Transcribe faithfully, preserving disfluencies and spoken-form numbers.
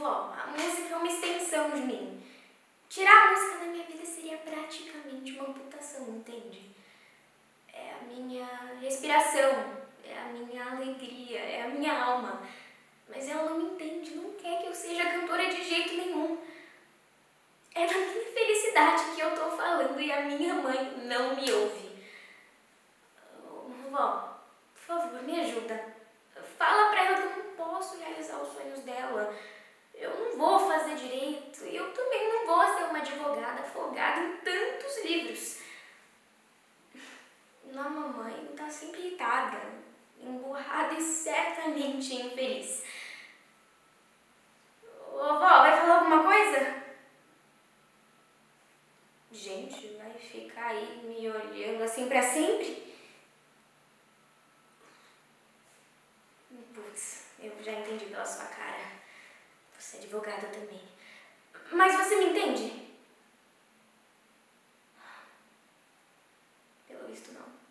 Vó, a música é uma extensão de mim. Tirar a música da minha vida seria praticamente uma amputação, entende? É a minha respiração, é a minha alegria, é a minha alma. Mas ela não me entende, não quer que eu seja cantora de jeito nenhum. É da minha felicidade que eu tô falando e a minha mãe não me ouve. Vó, por favor, me ajuda. Fala pra ela que eu não posso realizar os sonhos dela. Eu não vou fazer direito e eu também não vou ser uma advogada afogada em tantos livros. A mamãe tá sempre irritada, emburrada e certamente infeliz. Ô, vó, vai falar alguma coisa? Gente, vai ficar aí me olhando assim pra sempre? Putz, eu já entendi pela sua cara. Você é advogada também. Mas você me entende? Pelo visto, não.